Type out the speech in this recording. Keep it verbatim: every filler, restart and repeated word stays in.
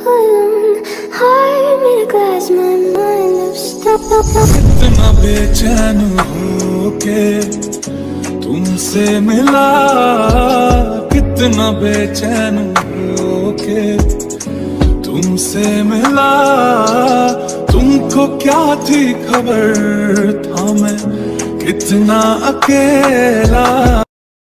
alone. Heart made of glass, my mind of stone. कितना बेचैन हो के तुमसे मिला, कितना बेचैन हो के तुमसे मिला। तुमको क्या थी खबर, था मैं कितना अकेला।